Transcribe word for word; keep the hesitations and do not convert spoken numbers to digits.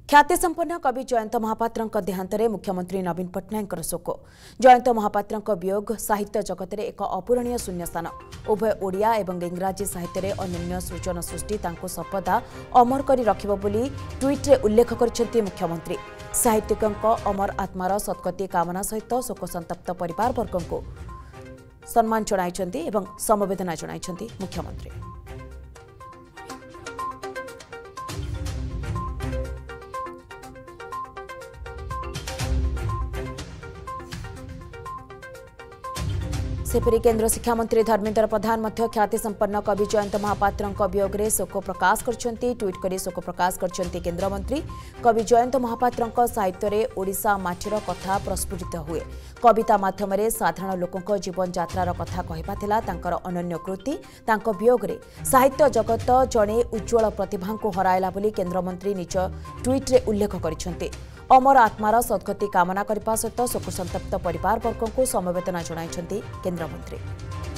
ख्यातिसंपन्न कवि जयंत महापात्र देहांतरे मुख्यमंत्री नवीन पट्टनायक शोक। जयंत महापात्र वियोग साहित्य जगत में एक अपूरणीय शून्यस्थान। उभय ओडिया एवं इंग्राजी साहित्य में अनन्य सृजन सृष्टि तांको सर्वदा अमर करी रखिबो बोली ट्वीट रे उल्लेख करछन्ती मुख्यमंत्री। साहित्यिकଙ୍କ अमर आत्मार सद्गति कामना सहित शोक संतप्त परिवार वर्ग को सम्मान जणाइछन्ती एवं समवेदना जणाइछन्ती मुख्यमंत्री। सेपरी केन्द्र शिक्षा मंत्री धर्मेन्द्र प्रधान मध्य ख्यातिसंपन्न कवि जयंत महापात्र वियोग में शोक प्रकाश करछन्ती। ट्वीट कर शोक प्रकाश करछन्ती केन्द्र मंत्री। कवि जयंत महापात्र साहित्य में ओडिशा माटीर कथा प्रस्फुटित हुए। कविता माध्यम साधारण लोकों जीवन यात्रार कथा कहवा थिला तांकर अनन्य कृति। तांको वियोग में साहित्य जगत जड़े उज्ज्वल प्रतिभा को हराइला बोली केन्द्रमंत्री निज ट्वीट रे उल्लेख करछन्ती। अमर आत्मार सद्गति कामना करने सहित शोक संतप्त परिवार वर्ग को समवेदना जणाइछन्ती केन्द्रमंत्री।